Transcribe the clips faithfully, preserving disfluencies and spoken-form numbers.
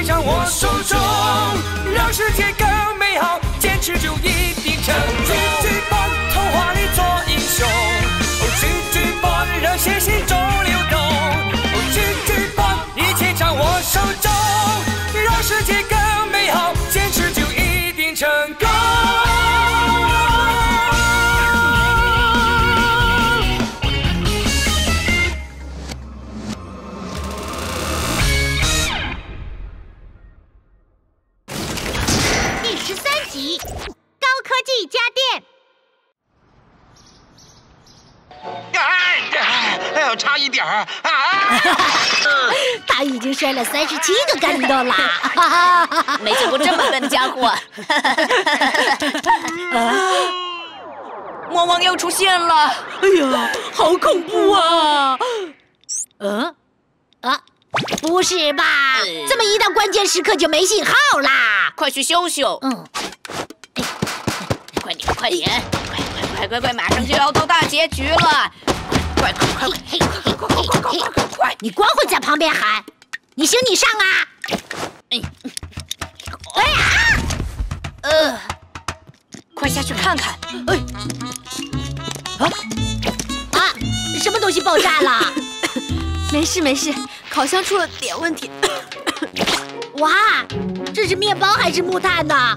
切掌握手中，让世界更美好，坚持就一定成功。巨巨棒，童话里做英雄，哦，巨巨棒，让血心中流动，哦，巨巨棒，一切掌握手中，让世界更美好，坚持就一定成功。 高科技家电。 哎，哎呦，差一点儿啊！ 他已经摔了三十七个跟头啦！ 没见过这么笨的家伙。魔王又出现了！ 哎呀，好恐怖啊！ 嗯，啊，不是吧？呃、这么一到关键时刻就没信号啦！ 快去修修。 嗯。 快点，快点，快快快快快，马上就要到大结局了！快快快快快快快快快！ 你光会在旁边喊，你行你上啊！ 哎， 哎呀， 呃，快下去看看！哎， 啊啊，什么东西爆炸了？ 没事没事，烤箱出了点问题。 哇，这是面包还是木炭呢？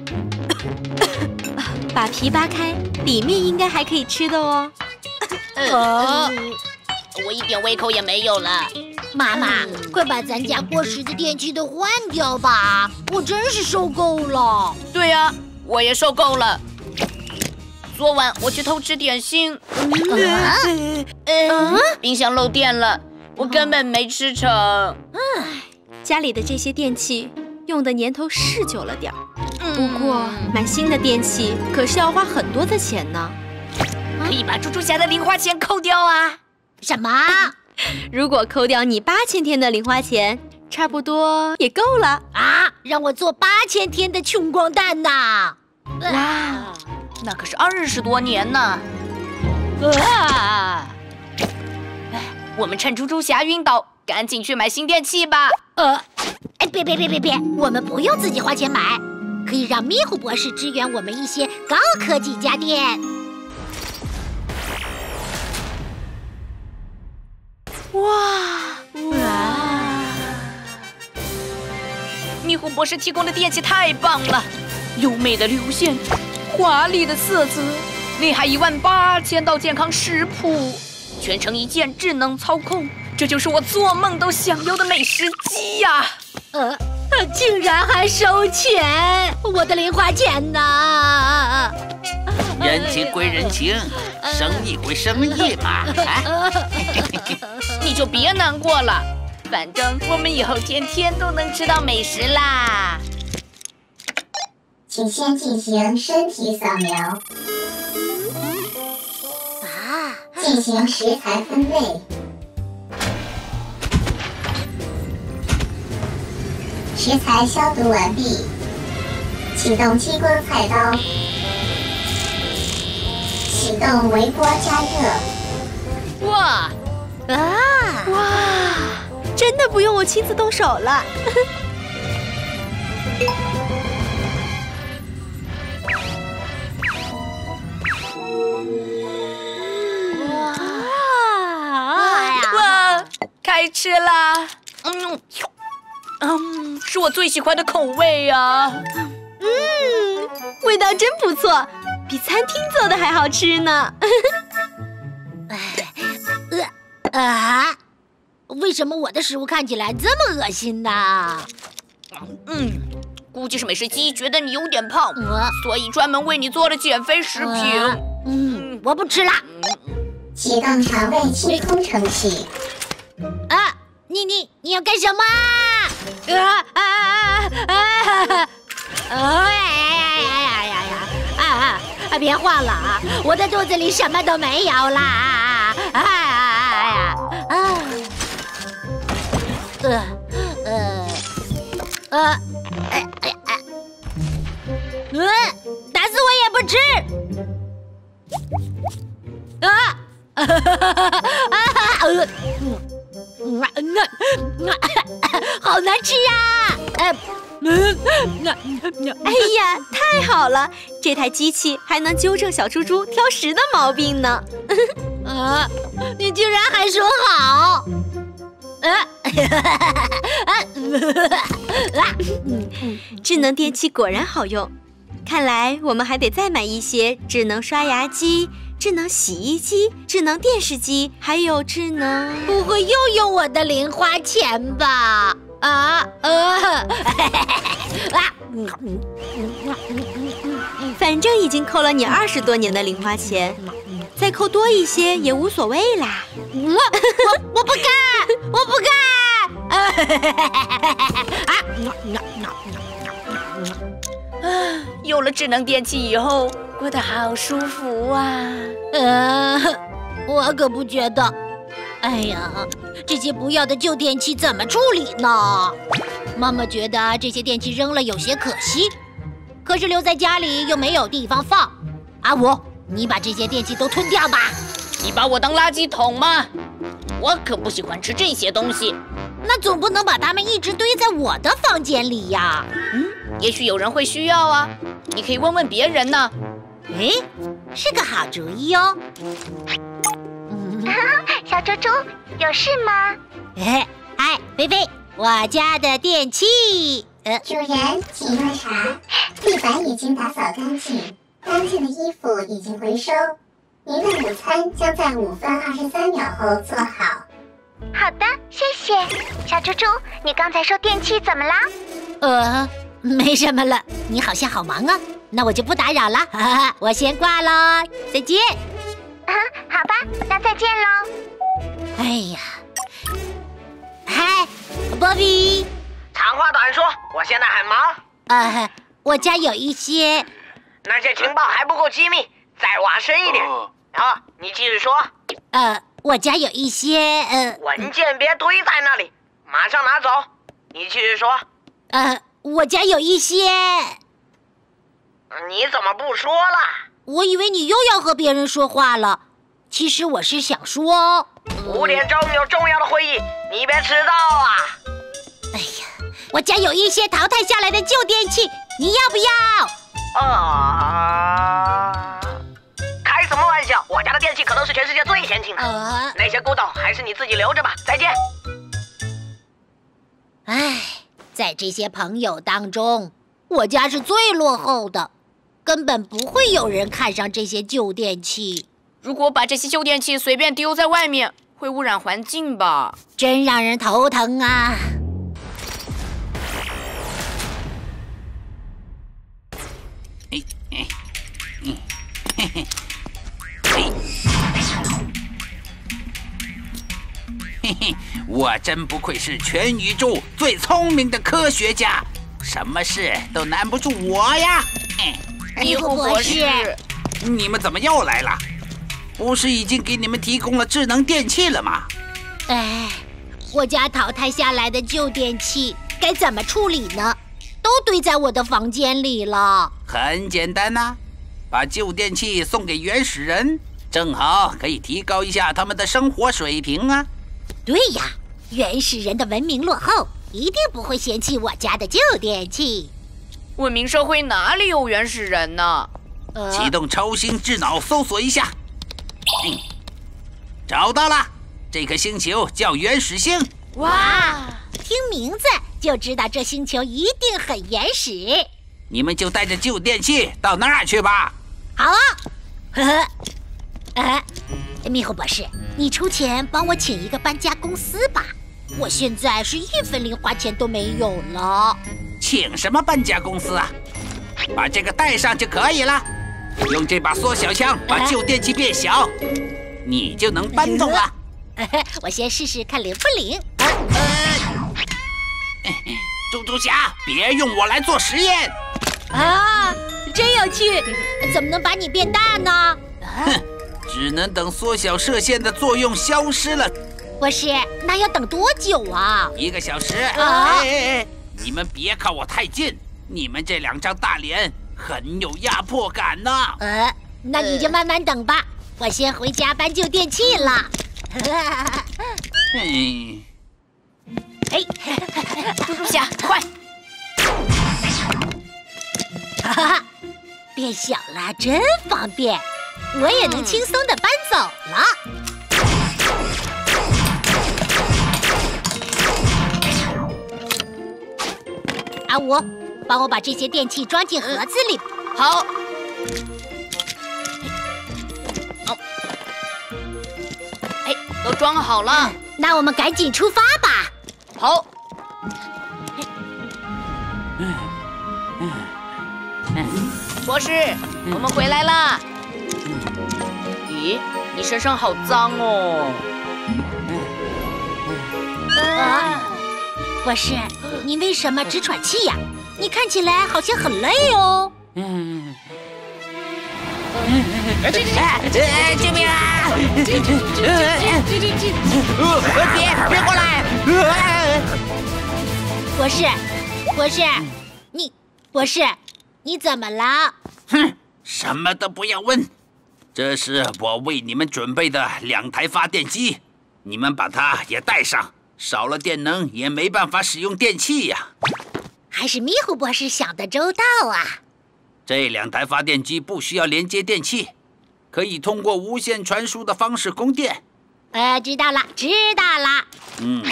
把皮扒开，里面应该还可以吃的哦。 呃，我一点胃口也没有了。 妈妈，快把咱家过时的电器都换掉吧！我真是受够了。 对呀，我也受够了。昨晚我去偷吃点心， 嗯， 嗯，冰箱漏电了，我根本没吃成。 唉，家里的这些电器用的年头是久了点儿。 不过买新的电器可是要花很多的钱呢， 可以把猪猪侠的零花钱扣掉啊！ 什么？ 如果扣掉你八千天的零花钱，差不多也够了啊！让我做八千天的穷光蛋呐！ 哇，那可是二十多年呢！啊！哎，我们趁猪猪侠晕倒，赶紧去买新电器吧！ 呃，哎，别别别别别，我们不用自己花钱买。 可以让咪虎博士支援我们一些高科技家电。 哇哇！咪虎博士提供的电器太棒了，优美的流线，华丽的色泽，厉害一万八千道健康食谱，全程一键智能操控，这就是我做梦都想要的美食机呀！ 呃。 竟然还收钱！我的零花钱呢？ 人情归人情，生意归生意嘛。啊、 你就别难过了，反正我们以后天天都能吃到美食啦。 请先进行身体扫描。 啊！ 进行食材分类。 食材消毒完毕，启动激光菜刀，启动微波加热。 哇啊哇！真的不用我亲自动手了。 哇哇！开吃啦！嗯。 嗯，是我最喜欢的口味啊！ 嗯，味道真不错，比餐厅做的还好吃呢。 呃啊，为什么我的食物看起来这么恶心呢？ 嗯，估计是美食机觉得你有点胖， 呃、 所以专门为你做了减肥食品。呃、 嗯，我不吃了。 启动肠胃清空程序。 啊！ 你你你要干什么？啊啊啊啊！哎呀呀呀呀！啊啊！别晃了啊！我的肚子里什么都没有啦！哎呀啊！呃呃呃哎哎哎！嗯，打死我也不吃！啊！哈哈哈哈哈！呃。 好难吃呀！ 哎，嗯，那那， 哎呀，太好了！这台机器还能纠正小猪猪挑食的毛病呢。 啊，你居然还说好！啊， 智能电器果然好用，看来我们还得再买一些智能刷牙机、智能洗衣机、智能电视机，还有智能…… 不会又用我的零花钱吧？啊呃，啊， 反正已经扣了你二十多年的零花钱，再扣多一些也无所谓啦。 我我我不干，我不干！ 啊，有了智能电器以后，过得好舒服啊！ 呃，我可不觉得。哎呀，这些不要的旧电器怎么处理呢？妈妈觉得这些电器扔了有些可惜，可是留在家里又没有地方放。阿五，你把这些电器都吞掉吧。 你把我当垃圾桶吗？我可不喜欢吃这些东西。 那总不能把它们一直堆在我的房间里呀。 嗯，也许有人会需要啊，你可以问问别人呢。 哎，是个好主意哦。 小猪猪，有事吗？ 哎，嗨，菲菲，我家的电器。呃， 主人，请喝茶。地板已经打扫干净，干净的衣服已经回收。您的午餐将在五分二十三秒后做好。好的，谢谢。小猪猪，你刚才说电器怎么啦？ 呃，没什么了。你好像好忙啊，那我就不打扰了，哈哈，我先挂喽，再见。 嗯，好吧，那再见喽。 哎呀，嗨，波比。 长话短说，我现在很忙。 呃，我家有一些…… 那些情报还不够机密，再挖深一点。好，你继续说。 呃，我家有一些……呃， 文件别堆在那里，马上拿走。你继续说。 呃，我家有一些…… 你怎么不说了？ 我以为你又要和别人说话了。其实我是想说， 五点钟有重要的会议，你别迟到啊！ 哎呀，我家有一些淘汰下来的旧电器，你要不要？ 啊！开什么玩笑？我家的电器可都是全世界最先进的。 呃， 那些古董还是你自己留着吧。再见。 唉，在这些朋友当中，我家是最落后的，根本不会有人看上这些旧电器。 如果把这些旧电器随便丢在外面，会污染环境吧？ 真让人头疼啊！ 嘿嘿嘿嘿嘿嘿嘿，我真不愧是全宇宙最聪明的科学家，什么事都难不住我呀！ 迷糊博士， 你们怎么又来了？不是已经给你们提供了智能电器了吗？ 哎，我家淘汰下来的旧电器该怎么处理呢？都堆在我的房间里了。 很简单呐、啊，把旧电器送给原始人，正好可以提高一下他们的生活水平啊。 对呀，原始人的文明落后，一定不会嫌弃我家的旧电器。 文明社会哪里有原始人呢？ 呃、 启动超星智脑搜索一下。嗯，找到了，这颗星球叫原始星。 哇，听名字就知道这星球一定很原始。 你们就带着旧电器到那儿去吧。 好啊，呵呵。呃，迷糊博士，你出钱帮我请一个搬家公司吧。我现在是一分零花钱都没有了。 请什么搬家公司啊？把这个带上就可以了。用这把缩小枪把旧电器变小，你就能搬动了。 我先试试看灵不灵。 猪猪侠，别用我来做实验啊！真有趣，怎么能把你变大呢？ 哼，只能等缩小射线的作用消失了。 博士，那要等多久啊？ 一个小时。 啊！ 哎哎哎，你们别靠我太近，你们这两张大脸很有压迫感呢。 呃，那你就慢慢等吧，我先回家搬旧电器了。 嗯。 哎， 猪猪侠，快！ 哈哈，变小了真方便，我也能轻松的搬走了。阿五，帮我把这些电器装进盒子里。 好。哦，哎，都装好了。 那我们赶紧出发吧。 好。博士，我们回来啦。咦，你身上好脏哦。 啊，博士，你为什么直喘气呀？你看起来好像很累哦。 嗯。这这这！救命啊！别别过来！ 博士，博士，你博士，你怎么了？ 哼，什么都不要问。这是我为你们准备的两台发电机，你们把它也带上。少了电能也没办法使用电器呀。 还是迷糊博士想得周到啊！ 这两台发电机不需要连接电器，可以通过无线传输的方式供电。 呃，知道了，知道了。 嗯。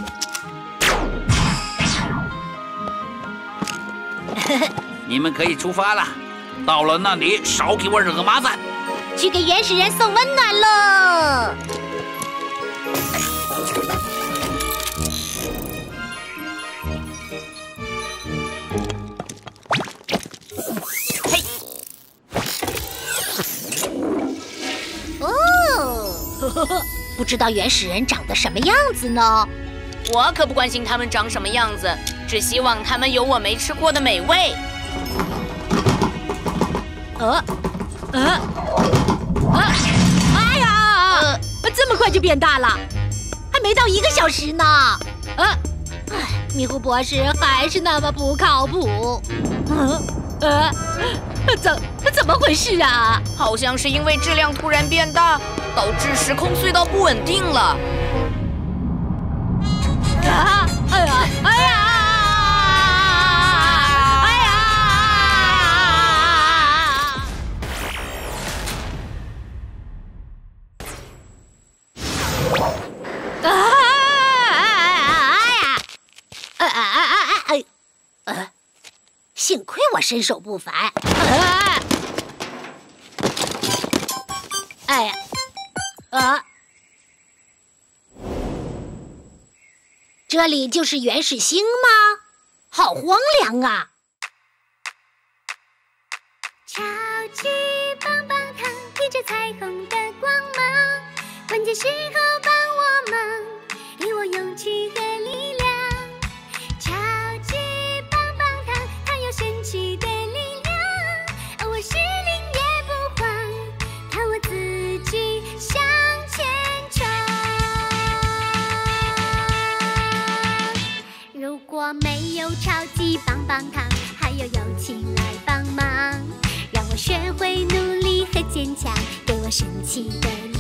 你们可以出发了。到了那里，少给我惹麻烦。 去给原始人送温暖喽！ 嘿， 哦，不知道原始人长得什么样子呢？ 我可不关心他们长什么样子，只希望他们有我没吃过的美味。 呃，呃，啊！哎呀，呃、这么快就变大了，还没到一个小时呢。呃，哎，迷糊博士还是那么不靠谱。呃，呃，怎怎么回事啊？ 好像是因为质量突然变大，导致时空隧道不稳定了。 啊！哎呀！哎呀！幸亏我身手不凡。啊、哎呀，啊！这里就是原始星吗？好荒凉啊！ 超级棒棒糖，披着彩虹的光芒，关键时候帮我忙，给我勇气和力量。超级棒棒糖，它有神奇的力量，我失灵也不慌，靠我自己向前冲。如果没有超级棒棒糖，还有友情来帮忙，让我学会努力和坚强，给我神奇的力量。